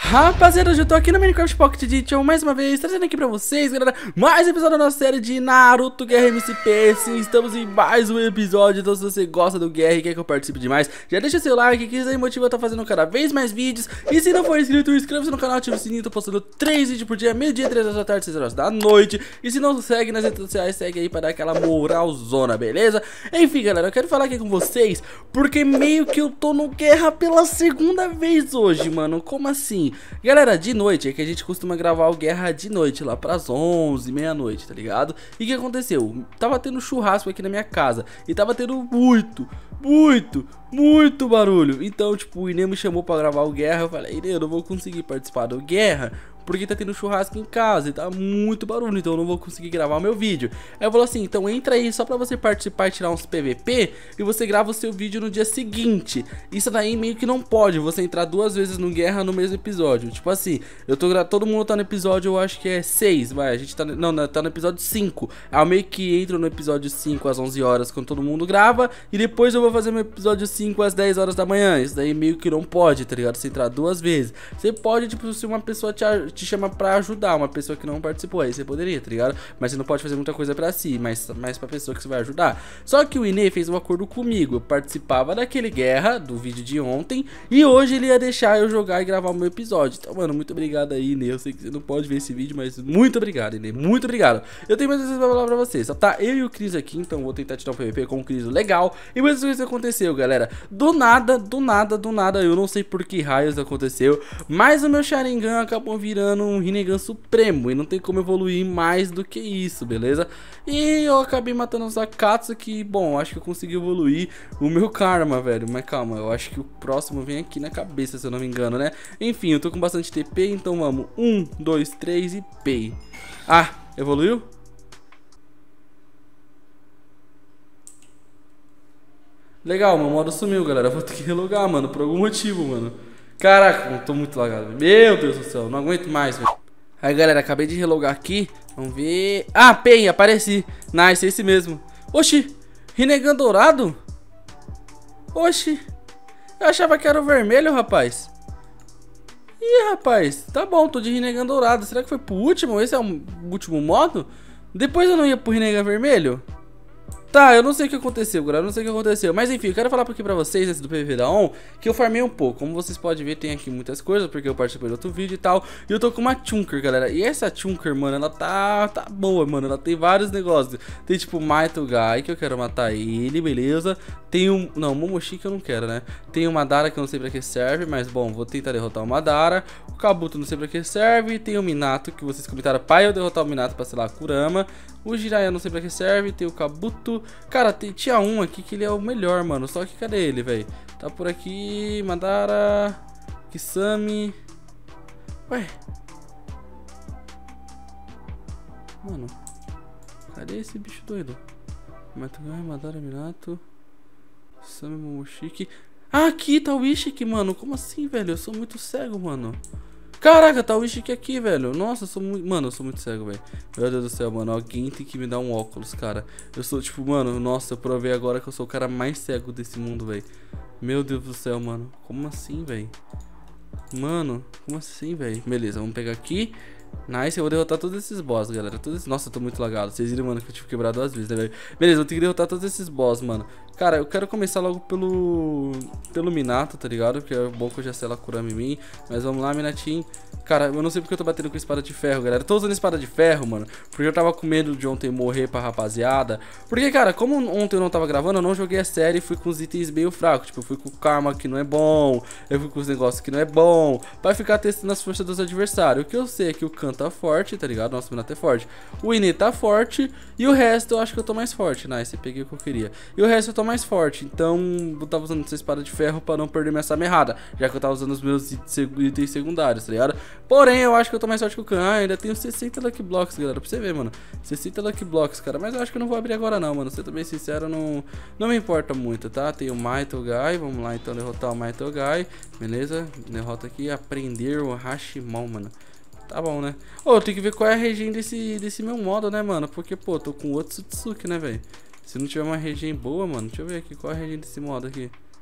Rapaziada, hoje eu tô aqui no Minecraft Pocket Edition mais uma vez, trazendo aqui pra vocês, galera, mais um episódio da nossa série de Naruto Guerra MCP. Sim, estamos em mais um episódio, então se você gosta do Guerra e quer que eu participe de mais, já deixa seu like, que isso aí motiva eu estar fazendo cada vez mais vídeos. E se não for inscrito, inscreva-se no canal, ativa o sininho, tô postando 3 vídeos por dia, meio-dia, 3 horas da tarde, 6 horas da noite. E se não segue nas redes sociais, segue aí pra dar aquela moralzona, beleza? Enfim, galera, eu quero falar aqui com vocês, porque meio que eu tô no Guerra pela segunda vez hoje, mano. Como assim? Galera, de noite é que a gente costuma gravar o Guerra de noite, lá pras 11, meia-noite, tá ligado? E o que aconteceu? Tava tendo churrasco aqui na minha casa e tava tendo muito barulho. Então, tipo, o Inê me chamou pra gravar o Guerra. Eu falei, Inê, eu não vou conseguir participar do Guerra porque tá tendo churrasco em casa e tá muito barulho, então eu não vou conseguir gravar o meu vídeo. Aí eu falo assim, então entra aí só pra você participar e tirar uns PVP e você grava o seu vídeo no dia seguinte. Isso daí meio que não pode, você entrar 2 vezes no Guerra no mesmo episódio. Tipo assim, todo mundo tá no episódio, eu acho que é 6, vai, a gente tá, tá no episódio 5. Aí eu meio que entro no episódio 5 às 11 horas quando todo mundo grava e depois eu vou fazer meu episódio 5 às 10 horas da manhã. Isso daí meio que não pode, tá ligado? Você entrar 2 vezes. Você pode, tipo, se uma pessoa te chama pra ajudar, uma pessoa que não participou, aí você poderia, tá ligado? Mas você não pode fazer muita coisa pra si, mas pra pessoa que você vai ajudar. Só que o Inê fez um acordo comigo, eu participava daquele Guerra, do vídeo de ontem, e hoje ele ia deixar eu jogar e gravar o meu episódio. Então, mano, muito obrigado aí, Inê. Eu sei que você não pode ver esse vídeo, mas muito obrigado, Inê, muito obrigado. Eu tenho mais coisas pra falar pra vocês, só tá eu e o Cris aqui, então vou tentar tirar um PVP com o Cris legal. E mais coisa aconteceu, galera. Do nada, eu não sei por que raios aconteceu, mas o meu Sharingan acabou virando um Rinnegan Supremo e não tem como evoluir mais do que isso, beleza? E eu acabei matando os Akatsuki que, bom, acho que eu consegui evoluir o meu Karma, velho. Mas calma, eu acho que o próximo vem aqui na cabeça, se eu não me engano, né? Enfim, eu tô com bastante TP, então vamos. 1, 2, 3 e P. Ah, evoluiu? Legal, meu modo sumiu, galera. Eu vou ter que relogar, mano, por algum motivo, mano. Caraca, eu tô muito lagado. Meu Deus do céu, não aguento mais, velho. Aí, galera, acabei de relogar aqui. Vamos ver. Ah, Pen, apareci. Nice, esse mesmo. Oxi, Rinnegan dourado? Oxi, eu achava que era o vermelho, rapaz. Ih, rapaz, tá bom, tô de Rinnegan dourado. Será que foi pro último? Esse é o último modo? Depois eu não ia pro Rinnegan vermelho? Tá, eu não sei o que aconteceu, galera, eu não sei o que aconteceu. Mas enfim, eu quero falar aqui pra vocês, antes do PVP da ON, que eu farmei um pouco. Como vocês podem ver, tem aqui muitas coisas, porque eu participei de outro vídeo e tal. E eu tô com uma Chunker, galera. E essa Chunker, mano, ela tá boa, mano. Ela tem vários negócios. Tem tipo o Might Guy, que eu quero matar ele, beleza. Tem um... não, Momoshiki eu não quero, né? Tem o Madara, que eu não sei pra que serve, mas bom, vou tentar derrotar o Madara. O Kabuto não sei pra que serve. Tem o Minato, que vocês comentaram pra eu derrotar o Minato pra, sei lá, Kurama. O Jiraiya não sei pra que serve. Tem o Kabuto. Cara, tinha um aqui que ele é o melhor, mano. Só que cadê ele, velho? Tá por aqui. Madara. Kisame. Ué. Mano. Cadê esse bicho doido? Madara, Minato. Kisame, Momoshiki. Ah, aqui tá o Ishiki, mano. Como assim, velho? Eu sou muito cego, mano. Caraca, tá o Ishiki aqui, velho. Nossa, eu sou muito... mano, eu sou muito cego, velho. Meu Deus do céu, mano. Alguém tem que me dar um óculos, cara. Eu sou, tipo, mano, nossa, eu provei agora que eu sou o cara mais cego desse mundo, velho. Meu Deus do céu, mano. Como assim, velho? Mano, como assim, velho? Beleza, vamos pegar aqui. Nice, eu vou derrotar todos esses boss, galera. Nossa, eu tô muito lagado. Vocês viram, mano, que eu tive que quebrar 2 vezes, né, velho? Beleza, eu tenho que derrotar todos esses boss, mano. Cara, eu quero começar logo pelo Minato, tá ligado? Porque é bom que eu já sei lá Kurama em mim. Mas vamos lá, Minatinho. Cara, eu não sei porque eu tô batendo com espada de ferro, galera. Eu tô usando espada de ferro, mano, porque eu tava com medo de ontem morrer pra rapaziada. Porque, cara, como ontem eu não tava gravando, eu não joguei a série e fui com os itens meio fracos. Tipo, eu fui com o Karma que não é bom, eu fui com os negócios que não é bom, pra ficar testando as forças dos adversários. O que eu sei é que o Khan tá forte, tá ligado? Nossa, o Minato é forte. O Inê tá forte e o resto eu acho que eu tô mais forte. Nice, eu peguei o que eu queria. E o resto eu tô mais forte, então eu tava usando essa espada de ferro pra não perder minha samerrada, já que eu tava usando os meus itens secundários, tá ligado? Porém, eu acho que eu tô mais forte que o Khan. Ah, ainda tenho 60 Lucky Blocks, galera, pra você ver, mano. 60 Lucky Blocks, cara, mas eu acho que eu não vou abrir agora não, mano. Pra ser bem sincero, não me importa muito, tá? Tem o Might Guy, vamos lá então derrotar o Might Guy. Beleza, derrota aqui, aprender o Hashimon, mano. Tá bom, né? Ô, eu tenho que ver qual é a regen desse meu modo, né, mano? Porque, pô, tô com outro Otsutsuki, né, velho? Se não tiver uma regen boa, mano, deixa eu ver aqui qual é a regen desse modo aqui.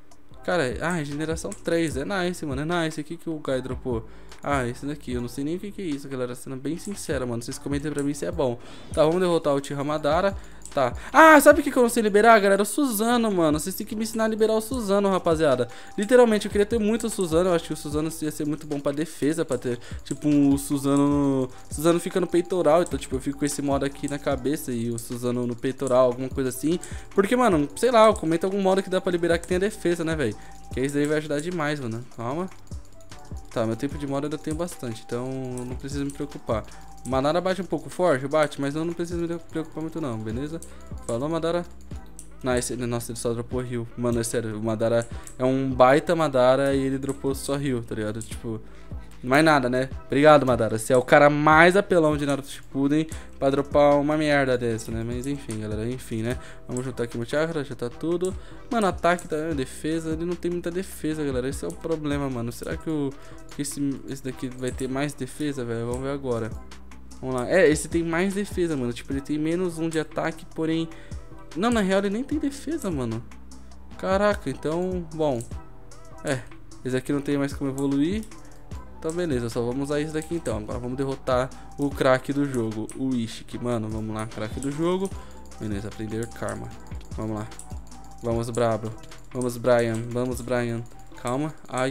Cara, regeneração 3. É nice, mano. É nice. O que o Guy dropou? Esse daqui. Eu não sei nem o que é isso, galera. Sendo bem sincera, mano. Vocês comentem pra mim se é bom. Tá, vamos derrotar o Uchiha Madara. Tá. Sabe o que eu não sei liberar, galera? O Suzano, mano. Vocês têm que me ensinar a liberar o Suzano, rapaziada. Literalmente, eu queria ter muito o Suzano. Eu acho que o Suzano ia ser muito bom pra defesa. Pra ter, tipo, um Suzano... Suzano fica no peitoral. Então, tipo, eu fico com esse modo aqui na cabeça e o Suzano no peitoral, alguma coisa assim. Porque, mano, sei lá, eu comento algum modo que dá pra liberar que tenha defesa, né, velho? Que isso daí vai ajudar demais, mano. Calma. Tá, meu tempo de moda eu ainda tenho bastante, então não preciso me preocupar. Madara bate um pouco forte, bate, mas eu não preciso me preocupar muito não, beleza? Falou, Madara. Nice. Nossa, ele só dropou heal. Mano, é sério, o Madara é um baita Madara e ele dropou só heal, tá ligado? Tipo, mais nada, né? Obrigado, Madara. Você é o cara mais apelão de Naruto Shippuden pra dropar uma merda dessa, né? Mas enfim, galera, enfim, né? Vamos juntar aqui no chakra, já tá tudo. Mano, ataque, tá, defesa, ele não tem muita defesa, galera. Esse é o problema, mano. Será que esse daqui vai ter mais defesa, velho? Vamos ver agora. Vamos lá. Esse tem mais defesa, mano. Tipo, ele tem menos 1 de ataque, porém... Não, na real ele nem tem defesa, mano. Caraca, então... Bom. Esse aqui não tem mais como evoluir. Então beleza, só vamos usar isso daqui então. Agora vamos derrotar o craque do jogo, o Ishiki, mano. Vamos lá, craque do jogo. Beleza, aprender karma. Vamos lá. Vamos, Brabo. Vamos, Brian. Vamos, Brian. Calma. Ai.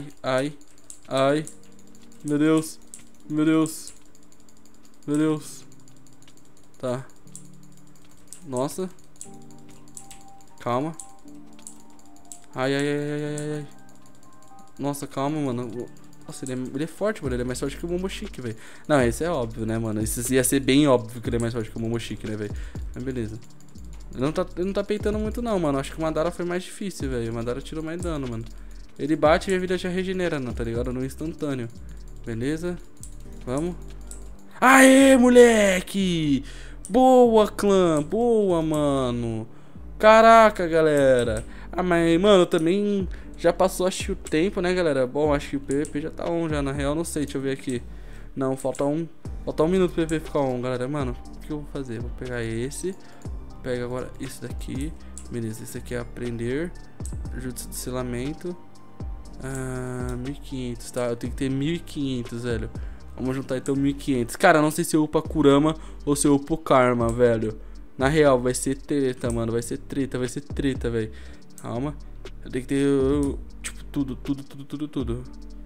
Meu Deus. Meu Deus. Meu Deus. Tá. Nossa. Calma. Ai. Nossa, calma, mano. Nossa, ele é forte, mano. Ele é mais forte que o Momoshiki, velho. Não, esse é óbvio, né, mano? Isso ia ser bem óbvio que ele é mais forte que o Momoshiki, né, velho? Mas beleza. Ele não tá peitando muito, não, mano. Acho que o Madara foi mais difícil, velho. O Madara tirou mais dano, mano. Ele bate e a vida já regenera, não, tá ligado? No instantâneo. Beleza. Vamos. Aê, moleque! Boa, clã. Boa, mano. Caraca, galera. Mas, mano, também... Já passou, acho que o tempo, né, galera? Bom, acho que o PVP já tá on já, na real, não sei, deixa eu ver aqui. Não, falta um minuto pro PVP ficar on, galera. Mano, o que eu vou fazer? Vou pegar esse. Pega agora isso daqui. Beleza, esse aqui é aprender. Jutsu de selamento. 1500, tá? Eu tenho que ter 1500, velho. Vamos juntar então 1500. Cara, não sei se eu upo a Kurama ou se eu upo o Karma, velho. Na real, vai ser treta, mano. Vai ser treta, velho. Calma. Eu tenho que ter, tipo, tudo.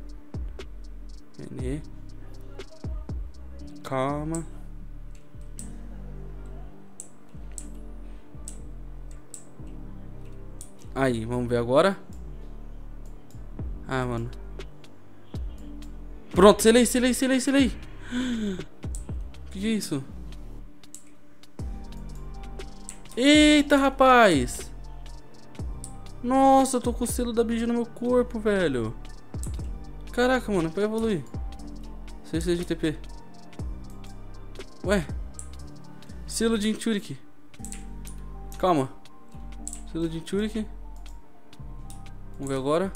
Calma. Aí, vamos ver agora. Mano. Pronto, selei. Que é isso? Eita, rapaz. Nossa, eu tô com o selo da Biju no meu corpo, velho. Caraca, mano, pra evoluir. 6 de TP. Ué. Selo de Inchurik. Calma. Selo de Inchurik. Vamos ver agora.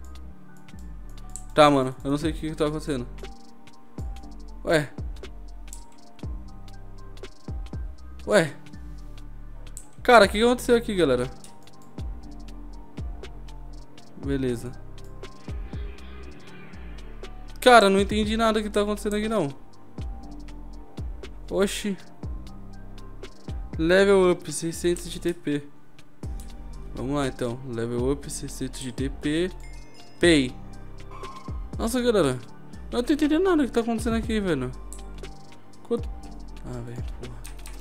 Tá, mano, eu não sei o que tá acontecendo. Ué. Cara, o que aconteceu aqui, galera? Beleza. Cara, não entendi nada que tá acontecendo aqui, não. Oxi. Level up, 600 de TP. Vamos lá, então. Level up, 600 de TP. Pay. Nossa, galera. Eu não tô entendendo nada que tá acontecendo aqui, velho. Quanto... velho, porra.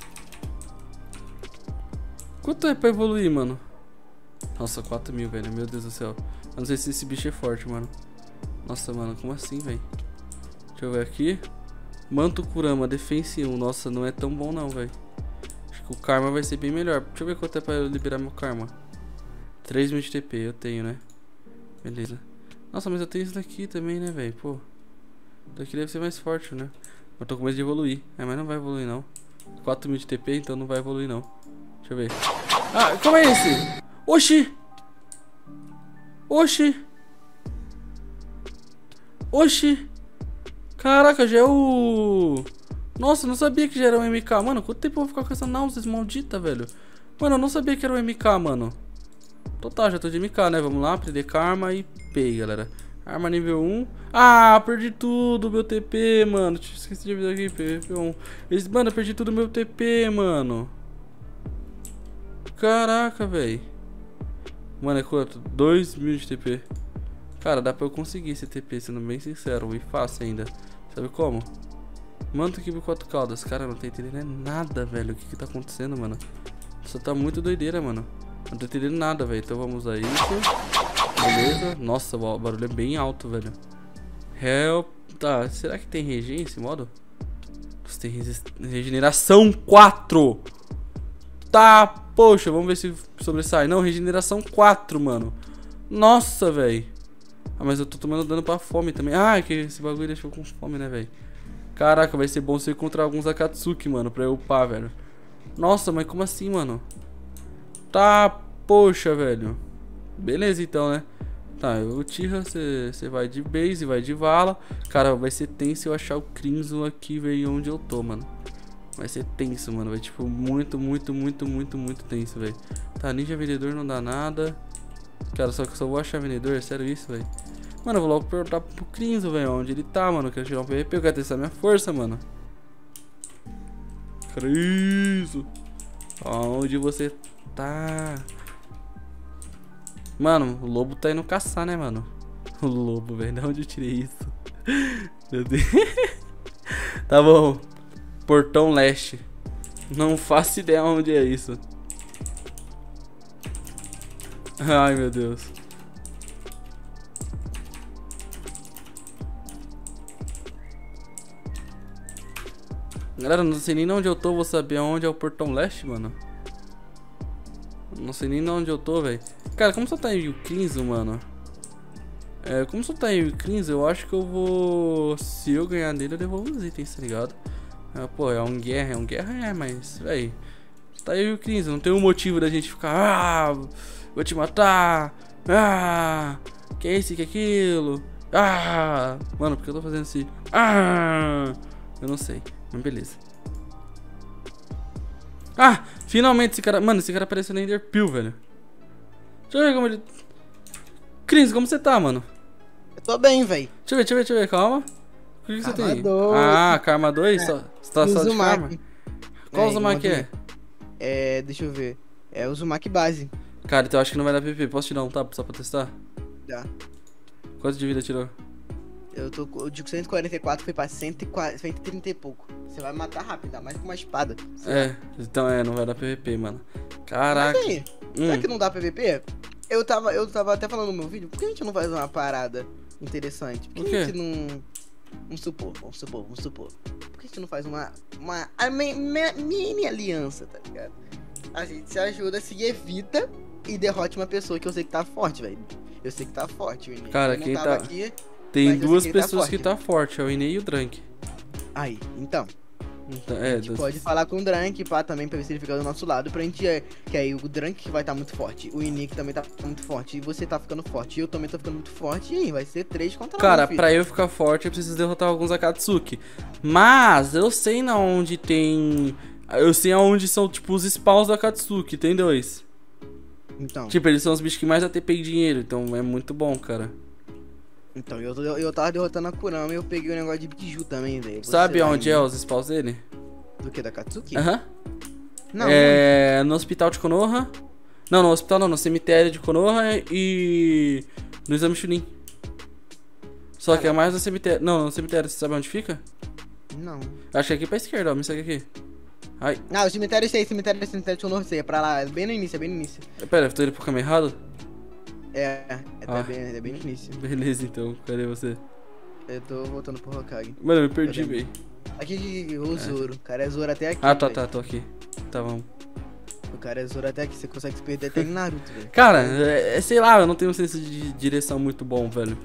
Quanto é pra evoluir, mano? Nossa, 4.000, velho. Meu Deus do céu. Eu não sei se esse bicho é forte, mano. Nossa, mano. Como assim, velho? Deixa eu ver aqui. Manto Kurama, Defense 1. Nossa, não é tão bom não, velho. Acho que o Karma vai ser bem melhor. Deixa eu ver quanto é pra eu liberar meu Karma. 3.000 de TP, eu tenho, né? Beleza. Nossa, mas eu tenho isso daqui também, né, velho? Pô. Daqui deve ser mais forte, né? Eu tô com medo de evoluir. Mas não vai evoluir, não. 4.000 de TP, então não vai evoluir, não. Deixa eu ver. Como é esse? Oxi! Caraca, já é o... Nossa, eu não sabia que já era o MK. Mano, quanto tempo eu vou ficar com essa náusea maldita, velho? Mano, eu não sabia que era o MK, mano. Total, já tô de MK, né? Vamos lá, aprender karma e pay, galera. Arma nível 1. Ah, perdi tudo, meu TP, mano. Esqueci de avisar aqui, PVP1. Mano, eu perdi tudo meu TP, mano. Caraca, velho. Mano, é quanto? 2.000 de TP. Cara, dá pra eu conseguir esse TP, sendo bem sincero. E fácil ainda. Sabe como? Manto aqui por 4 caudas. Cara, não tô entendendo nada, velho. O que que tá acontecendo, mano? Só tá muito doideira, mano. Não tô entendendo nada, velho. Então vamos a isso. Beleza. Nossa, o barulho é bem alto, velho. Help. Tá, será que tem regen esse modo? Nossa, tem regeneração 4. Tá, poxa, vamos ver se sobressai. Não, regeneração 4, mano. Nossa, velho. Ah, mas eu tô tomando dano pra fome também. Ah, que esse bagulho deixou com fome, né, velho? Caraca, vai ser bom se eu encontrar alguns Akatsuki, mano, pra eu upar, velho. Nossa, mas como assim, mano? Tá, poxa, velho. Beleza, então, né? Tá, o Tira, você vai de base, vai de vala. Cara, vai ser tenso eu achar o Crimson aqui, velho, onde eu tô, mano. Vai ser tenso, mano. Vai, tipo, muito tenso, velho. Tá, ninja vendedor não dá nada. Cara, só que eu só vou achar vendedor, é sério isso, velho? Mano, eu vou logo perguntar pro Crimson, velho, onde ele tá, mano. Eu quero tirar um PVP, eu quero testar minha força, mano. Crimson, onde você tá? Mano, o lobo tá indo caçar, né, mano? O lobo, velho, de onde eu tirei isso? Meu Deus. Tá bom. Portão leste. Não faço ideia onde é isso. Ai, meu Deus. Galera, não sei nem onde eu tô, vou saber onde é o portão leste, mano. Não sei nem onde eu tô, velho. Cara, como só tá em Crimson, mano? Como só tá em Crimson, eu acho que eu vou... Se eu ganhar dele, eu devolvo os itens, tá ligado? Pô, é um guerra, mas, velho. Tá aí o Crimson, não tem um motivo da gente ficar... Ah, vou te matar. Ah, que é isso, que é aquilo. Ah, mano, por que eu tô fazendo assim? Ah, eu não sei, mas beleza. Ah, finalmente esse cara... Mano, esse cara apareceu na Enderpeel, velho. Deixa eu ver como ele... Cris, como você tá, mano? Eu tô bem, velho. Deixa eu ver, calma. O que você tem? 2. Ah, Karma 2? Você tá só de Karma? Qual Uzumaki é? Deixa eu ver. É o Uzumaki base. Cara, então eu acho que não vai dar PP. Posso tirar um tapa só pra testar? Dá. Quanto de vida tirou? Eu digo 144, foi pra 130 e pouco. Você vai matar rápido, ainda mais com uma espada. Então não vai dar PVP, mano. Caraca. Mas aí, será que não dá PVP? Eu tava até falando no meu vídeo, por que a gente não faz uma parada interessante? Por que a gente não... Vamos supor. Por que a gente não faz uma mini aliança, tá ligado? A gente se ajuda, se evita e derrote uma pessoa que eu sei que tá forte, velho. Eu sei que tá forte, o cara, quem tá... Aqui, tem duas pessoas que tá forte, é o Inei e o Drank. Aí, então a gente pode falar com o Drank, pá, também pra ver se ele fica do nosso lado, pra gente, que aí o Drank que vai estar muito forte, o Inei que também tá muito forte, e você tá ficando forte, e eu também tô ficando muito forte, e aí vai ser 3 contra 1. Cara, pra eu ficar forte eu preciso derrotar alguns Akatsuki, mas eu sei na onde tem... Eu sei aonde são, tipo, os spawns do Akatsuki, tem 2. Então. Tipo, eles são os bichos que mais ATP e dinheiro, então é muito bom, cara. Então, eu tava derrotando a Kurama e eu peguei o negócio de Biju também, velho. Sabe onde é os spawns dele? Do que? Da Katsuki? Aham. Não. No hospital de Konoha. Não, no hospital não, no cemitério de Konoha e no exame Chunin. Só que é mais no cemitério. Não, no cemitério, você sabe onde fica? Não. Acho que é aqui pra esquerda, ó, me segue aqui. Ai. Ah, o cemitério sei, cemitério de Konoha sei, é pra lá, é bem no início, Pera, eu tô indo pro caminho errado? É bem no início. Beleza, então, cadê você? Eu tô voltando pro Hokage. Mano, eu me perdi, velho. Aqui, o Zoro. O cara é Zoro até aqui. Ah, tá, tô aqui. Tá, vamos. O cara é Zoro até aqui, você consegue se perder até em Naruto, velho. Cara, sei lá, eu não tenho um senso de direção muito bom, velho.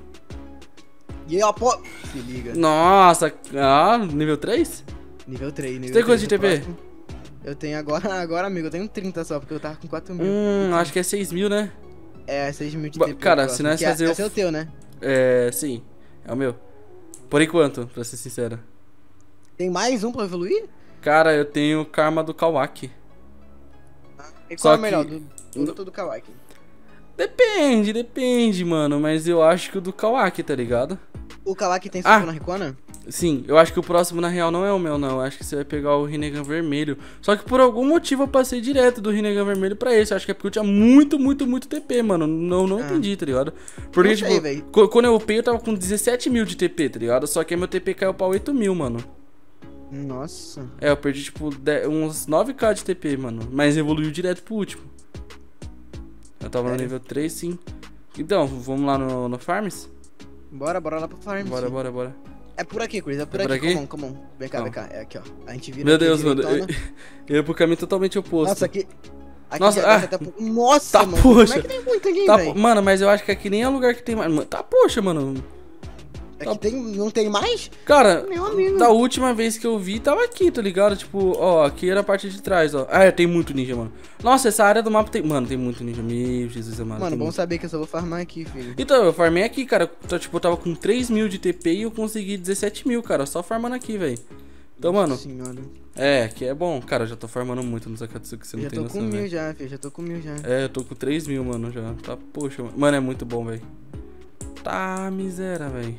E eu apoio. Se liga. Nossa, nível 3? Nível 3, nível 3. Você tem quanto de TP? Eu tenho agora, amigo, eu tenho 30 só, porque eu tava com 4.000. Acho que é 6.000, né? É, 6.000 de TP. Cara, se nós fazer Esse é o teu, né? Sim, é o meu. Por enquanto, pra ser sincero. Tem mais um pra evoluir? Cara, eu tenho o Karma do Kawaki. E qual é o melhor? Do Kawaki? Depende, mano. Mas eu acho que o do Kawaki, tá ligado? O Kawaki tem suco na Ricona? Sim, eu acho que o próximo na real não é o meu, não. Eu acho que você vai pegar o Rinnegan vermelho. Só que por algum motivo eu passei direto do Rinnegan vermelho pra esse. Eu acho que é porque eu tinha muito TP, mano. Não entendi, tá ligado? Porque, tipo, quando eu upei eu tava com 17 mil de TP, tá ligado? Só que aí meu TP caiu pra 8 mil, mano. Nossa. É, eu perdi, tipo, uns 9k de TP, mano. Mas evoluiu direto pro último. Eu tava no nível 3, sim. Então, vamos lá no Farms? Bora lá pro Farms. Bora. É por aqui, Chris, é por aqui. Come on. Vem cá. É aqui, ó. A gente vira. Meu Deus, mano. Eu ia pro caminho totalmente oposto. Nossa, aqui Nossa, Nossa, tá, mano. poxa. Como é que tem muito aqui, velho? Mano, mas eu acho que aqui nem é lugar que tem mais. Tá, poxa, mano. Aqui não tem mais? Cara, Meu amigo. Da última vez que eu vi, tava aqui, tá ligado? Tipo, ó, aqui era a parte de trás, ó. Ah, tem muito ninja, mano. Nossa, essa área do mapa tem... Mano, tem muito ninja. Meu Jesus amado. Mano, bom saber que eu só vou farmar aqui, filho. Então, eu farmei aqui, cara. Tipo, eu tava com 3 mil de TP e eu consegui 17 mil, cara. Só farmando aqui, velho. Então, mano... Senhora. É, aqui é bom. Cara, eu já tô farmando muito no Akatsuki, você não tem noção, velho. Já tô com 1000 já. É, eu tô com 3 mil, mano, já. Tá, poxa, mano. Mano, é muito bom, velho. Tá, miséria, velho.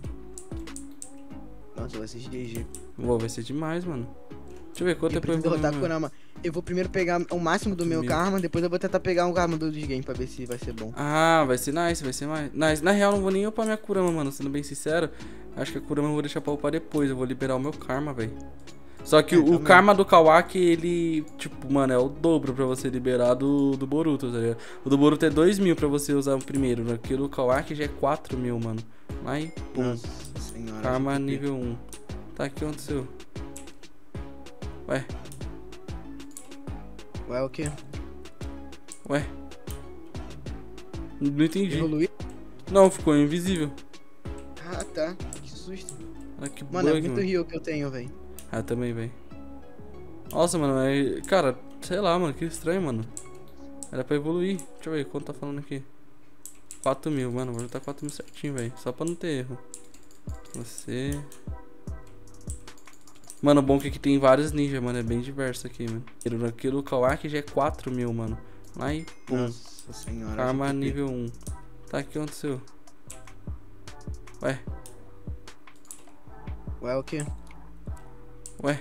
Nossa, vai ser GG. Vai ser demais, mano. Deixa eu ver quanto tempo eu vou derrotar Kurama. Eu vou primeiro pegar o máximo do meu karma, depois eu vou tentar pegar um karma do game pra ver se vai ser bom. Ah, vai ser nice, vai ser mais nice. Na real, não vou nem upar minha Kurama, mano. Sendo bem sincero, acho que a Kurama eu vou deixar pra upar depois. Eu vou liberar o meu karma, velho. Só que o karma do Kawaki, ele, tipo, mano, é o dobro pra você liberar do Boruto, tá ligado? O do Boruto é 2 mil pra você usar o primeiro, né? Aqui do Kawaki já é 4 mil, mano. Aí, pum. Nossa senhora. Karma nível 1. Tá, o que aconteceu? Ué, o quê? Ué. Não entendi. Evoluiu? Não, ficou invisível. Ah, tá. Que susto. Olha que mano, bug, é muito rio que eu tenho, velho. Ah, também, velho. Nossa, mano, é... Cara, sei lá, mano, que estranho, mano. Era pra evoluir. Deixa eu ver quanto tá falando aqui. 4 mil, mano, vou juntar 4 mil certinho, velho. Só pra não ter erro. Você... Mano, bom que aqui tem vários ninjas, mano. É bem diverso aqui, mano. Aqui do Kawaki já é 4 mil, mano. Aí, pum. Nossa senhora. Karma nível 1. Tá, o que aconteceu? Ué, o quê? Ué.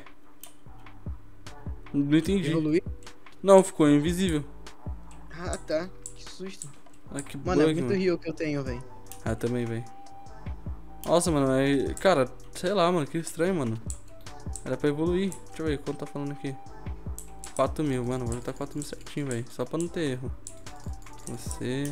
Não entendi. Evoluiu? Não, ficou invisível. Ah, tá. Que susto. Ah, que mano, bug, é muito rio que eu tenho, velho. Ah, também, velho. Nossa, mano, é... Cara, sei lá, mano, que estranho, mano. Era pra evoluir. Deixa eu ver quanto tá falando aqui. 4 mil, mano, vou juntar 4 mil certinho, velho. Só pra não ter erro. Você...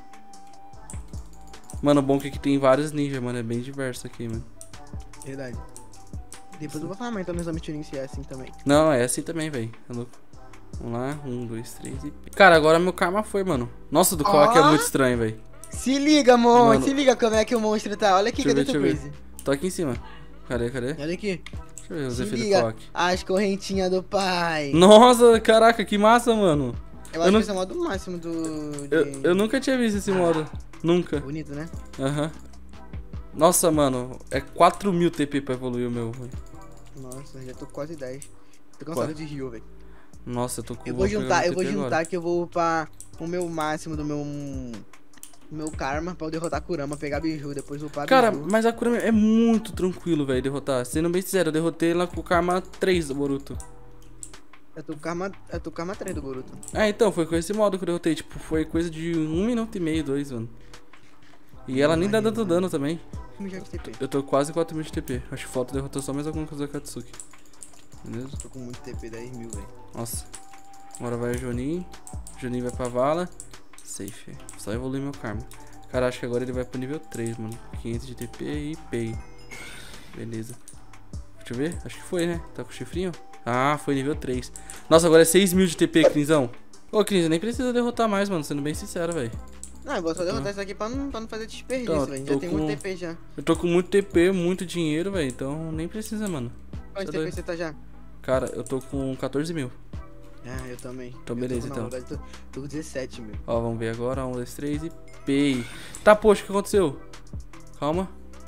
Mano, bom que aqui tem vários ninjas, mano. É bem diverso aqui, mano. Verdade. Depois eu vou falar, então nós vamos se é assim também. Não, é assim também, velho. É louco. Vamos lá, 1, 2, 3 e... Cara, agora meu karma foi, mano. Nossa, do Kawaki é muito estranho, velho. Se liga, mano. Se liga como é que o monstro tá. Olha aqui, cadê teu Crazy? Tô aqui em cima. Cadê? Olha aqui. Deixa eu ver os efeitos do Kawaki. As correntinhas do pai. Nossa, caraca, que massa, mano. Eu acho que esse é o modo máximo do... Eu nunca tinha visto esse modo. Nunca. Bonito, né? Aham. Nossa, mano. É 4 mil TP pra evoluir o meu, velho. Nossa, já tô quase 10. Tô cansado de rio, velho. Nossa, eu tô com... Eu vou juntar que eu vou upar o meu máximo do meu karma pra eu derrotar a Kurama, pegar a Biju, depois upar a Cara, Biju. mas a Kurama é muito tranquilo, velho, derrotar. Sendo bem sincero, eu derrotei ela com o karma 3 do Boruto. Eu tô com karma 3 do Boruto. Ah, então, foi com esse modo que eu derrotei. Tipo, foi coisa de 1 minuto e meio, 2, mano. E ela nem dá tanto dano também. Eu tô quase 4 mil de TP. Acho que falta derrotar só mais alguma coisa da Akatsuki. Beleza? Tô com muito TP, 10 mil, velho. Nossa. Agora vai o Jonin. Jonin vai pra vala. Safe. Só evoluir meu karma. Cara, acho que agora ele vai pro nível 3, mano. 500 de TP e pay. Beleza. Deixa eu ver. Acho que foi, né? Tá com o chifrinho? Ah, foi nível 3. Nossa, agora é 6 mil de TP, Crinzão. Ô, Crinz, nem precisa derrotar mais, mano. Sendo bem sincero, velho. Não, eu vou só derrotar isso aqui pra não fazer desperdício, velho. Já tem muito TP já. Eu tô com muito TP, muito dinheiro, velho. Então nem precisa, mano. Quanto TP você tá já? Cara, eu tô com 14 mil. Ah, eu também. Então beleza, então. Na verdade, tô com 17 mil. Ó, vamos ver agora. 1, 2, 3 e pay. Tá, poxa, o que aconteceu? Calma.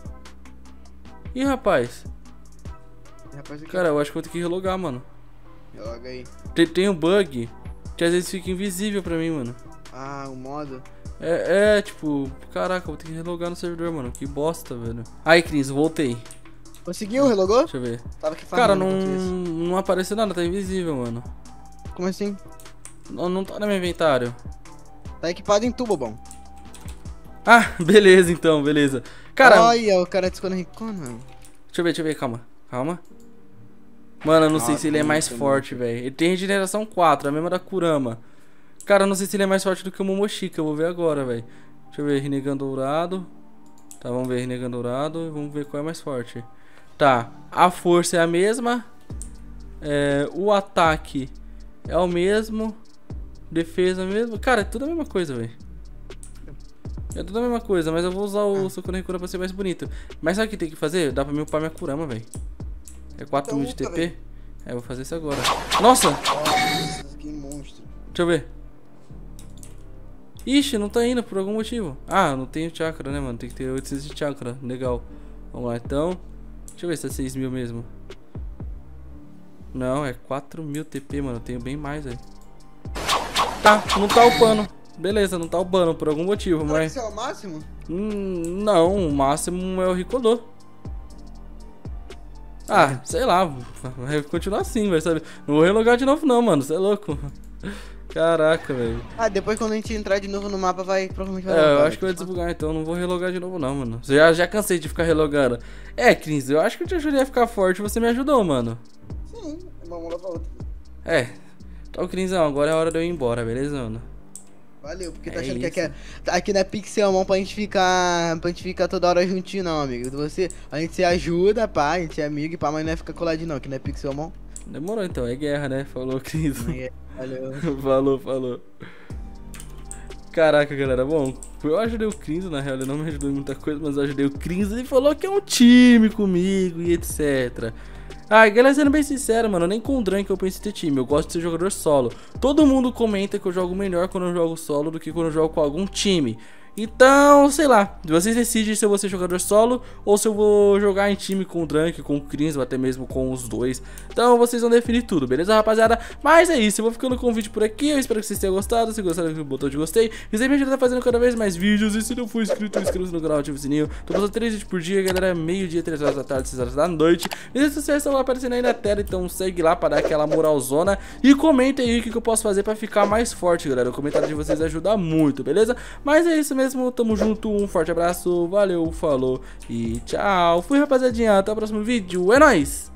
Ih, rapaz. Cara, eu acho que vou ter que relogar, mano. Reloga aí. Tem um bug que às vezes fica invisível pra mim, mano. Ah, o modo? Tipo, caraca, vou ter que relogar no servidor, mano. Que bosta, velho. Aí, Cris, voltei. Conseguiu? Relogou? Deixa eu ver. Tava aqui Cara, farmando enquanto isso. não apareceu nada, tá invisível, mano. Como assim? Não tá no meu inventário. Tá equipado em tubo, bom. Ah, beleza então, beleza. Cara, Olha, o cara desconectou, mano. deixa eu ver, calma. Mano, eu não sei se ele é mais muito, forte, velho. Ele tem regeneração 4, a mesma da Kurama. Cara, eu não sei se ele é mais forte do que o Momoshika, eu vou ver agora, velho. Deixa eu ver, Rinnegan dourado. Tá, vamos ver Rinnegan dourado e vamos ver qual é mais forte. Tá, a força é a mesma. O ataque é o mesmo. Defesa é a mesma. Cara, é tudo a mesma coisa, velho. É tudo a mesma coisa, mas eu vou usar o Sukuna Hikura pra ser mais bonito. Mas sabe o que tem que fazer? Dá pra me upar minha Kurama, velho. É 4.000 de TP. Véio. Eu vou fazer isso agora. Nossa! Nossa, que monstro. Deixa eu ver. Ixi, não tá indo por algum motivo. Ah, não tenho chakra, né, mano? Tem que ter 800 de chakra. Legal. Vamos lá, então. Deixa eu ver se é 6.000 mesmo. Não, é 4.000 TP, mano. Eu tenho bem mais, velho. Tá, não tá upando. Beleza, não tá upando por algum motivo, mas... Esse é o máximo? Não, o máximo é o Ricolô. Ah, sei lá. Vai continuar assim, vai saber. Não vou relogar de novo não, mano. Você é louco. Caraca, velho. Ah, depois quando a gente entrar de novo no mapa, provavelmente vai eu logar, acho que vai desbugar, então não vou relogar de novo não, mano. Já cansei de ficar relogando. Cris, eu acho que eu te ajudei a ficar forte, você me ajudou, mano. Sim, vamos lá pra outra. Então, Crisão, agora é a hora de eu ir embora, beleza, mano? Valeu, porque tá achando que aqui não é Pixelmon pra gente ficar toda hora juntinho não, amigo. A gente se ajuda, pá, a gente é amigo e pá, mas não é ficar coladinho não, que não é Pixelmon. Demorou então, é guerra, né? Falou, Cris. Valeu. Falou. Caraca, galera, bom, eu ajudei o Cris, na real, ele não me ajudou em muita coisa, mas eu ajudei o Cris e falou que é um time comigo e etc. Galera, sendo bem sincero, mano, nem com o Drank eu penso em ter time, eu gosto de ser jogador solo. Todo mundo comenta que eu jogo melhor quando eu jogo solo do que quando eu jogo com algum time. Então, sei lá, vocês decidem se eu vou ser jogador solo ou se eu vou jogar em time com o Drank, com o Cris ou até mesmo com os dois. Então vocês vão definir tudo, beleza, rapaziada? Mas é isso, eu vou ficando com o vídeo por aqui, eu espero que vocês tenham gostado. Se gostaram, clique no botão de gostei. E sempre me ajuda a fazer cada vez mais vídeos. E se não for inscrito, inscreva-se no canal, ative o sininho. Tô postando 3 vídeos por dia, galera, meio-dia, 3 horas da tarde, 6 horas da noite. E as sociais estão lá aparecendo aí na tela, então segue lá pra dar aquela moralzona. E comenta aí o que eu posso fazer pra ficar mais forte, galera. O comentário de vocês ajuda muito, beleza? Mas é isso mesmo, tamo junto. Um forte abraço, valeu, falou e tchau. Fui, rapaziadinha, até o próximo vídeo, é nóis!